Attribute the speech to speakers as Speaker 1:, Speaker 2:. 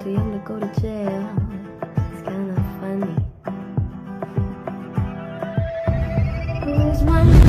Speaker 1: too young to go to jail. It's kinda funny. Who's my